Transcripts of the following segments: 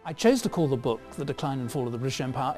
I chose to call the book The Decline and Fall of the British Empire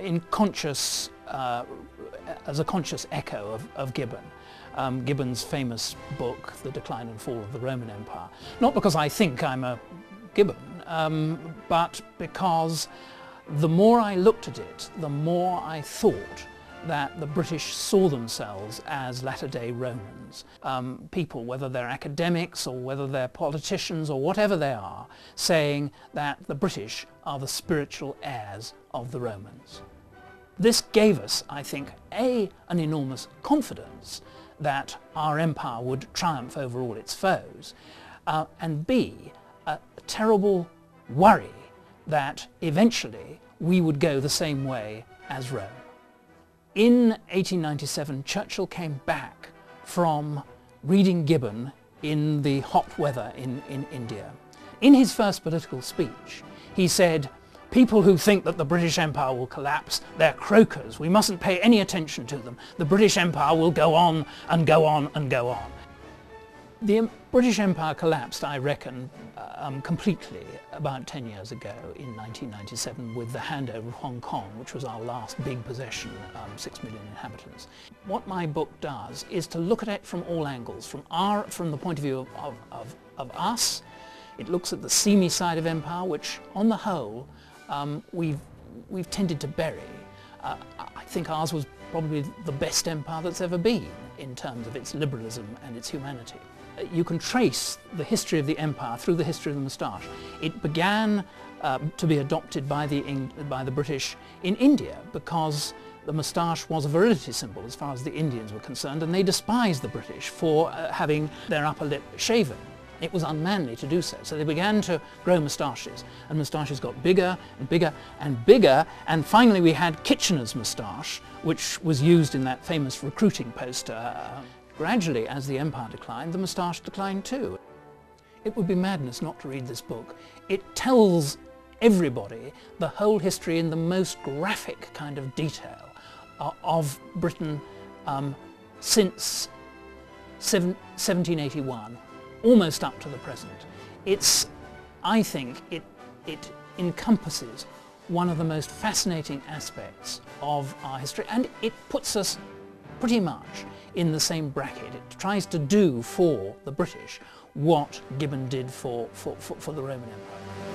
as a conscious echo of Gibbon. Gibbon's famous book, The Decline and Fall of the Roman Empire. Not because I think I'm a Gibbon, but because the more I looked at it, the more I thought that the British saw themselves as latter-day Romans. People, whether they're academics or whether they're politicians or whatever they are, saying that the British are the spiritual heirs of the Romans. This gave us, I think, A, an enormous confidence that our empire would triumph over all its foes, and B, a terrible worry that eventually we would go the same way as Rome. In 1897, Churchill came back from reading Gibbon in the hot weather in India. In his first political speech, he said, "People who think that the British Empire will collapse, they're croakers. We mustn't pay any attention to them. The British Empire will go on and go on and go on." The British Empire collapsed, I reckon, completely about 10 years ago in 1997 with the handover of Hong Kong, which was our last big possession, 6 million inhabitants. What my book does is to look at it from all angles, from the point of view of us. It looks at the seamy side of empire, which on the whole we've tended to bury. I think ours was probably the best empire that's ever been in terms of its liberalism and its humanity. You can trace the history of the empire through the history of the moustache. It began to be adopted by the British in India because the moustache was a virility symbol as far as the Indians were concerned, and they despised the British for having their upper lip shaven. It was unmanly to do so, so they began to grow moustaches, and moustaches got bigger and bigger and bigger, and finally we had Kitchener's moustache, which was used in that famous recruiting poster. Gradually, as the empire declined, the moustache declined too. It would be madness not to read this book. It tells everybody the whole history in the most graphic kind of detail of Britain since 1781, almost up to the present. I think it encompasses one of the most fascinating aspects of our history, and it puts us pretty much in the same bracket. It tries to do for the British what Gibbon did for the Roman Empire.